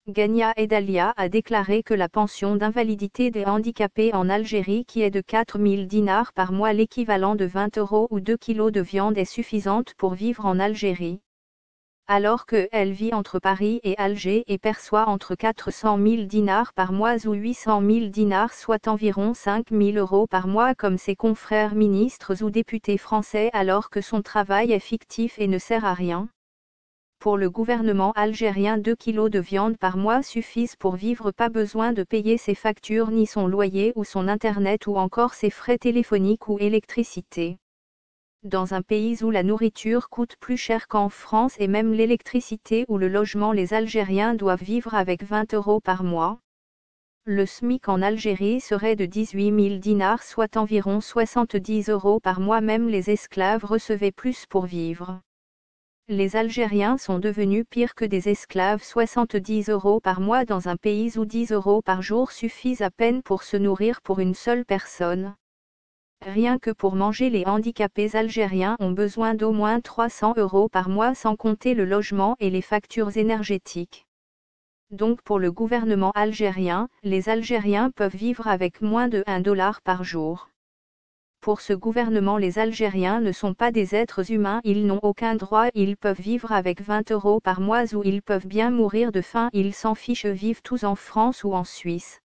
Gania Edalia a déclaré que la pension d'invalidité des handicapés en Algérie qui est de 4 000 dinars par mois, l'équivalent de 20 € ou 2 kilos de viande, est suffisante pour vivre en Algérie. Alors qu'elle vit entre Paris et Alger et perçoit entre 400 000 dinars par mois ou 800 000 dinars, soit environ 5 000 € par mois, comme ses confrères ministres ou députés français, alors que son travail est fictif et ne sert à rien. Pour le gouvernement algérien, 2 kilos de viande par mois suffisent pour vivre, pas besoin de payer ses factures, ni son loyer ou son internet ou encore ses frais téléphoniques ou électricité. Dans un pays où la nourriture coûte plus cher qu'en France et même l'électricité ou le logement, les Algériens doivent vivre avec 20 € par mois. Le SMIC en Algérie serait de 18 000 dinars, soit environ 70 € par mois. Même les esclaves recevaient plus pour vivre. Les Algériens sont devenus pires que des esclaves. 70 € par mois dans un pays où 10 € par jour suffisent à peine pour se nourrir pour une seule personne. Rien que pour manger, les handicapés algériens ont besoin d'au moins 300 € par mois, sans compter le logement et les factures énergétiques. Donc pour le gouvernement algérien, les Algériens peuvent vivre avec moins de 1 $ par jour. Pour ce gouvernement, les Algériens ne sont pas des êtres humains, ils n'ont aucun droit, ils peuvent vivre avec 20 € par mois ou ils peuvent bien mourir de faim, ils s'en fichent, vivent tous en France ou en Suisse.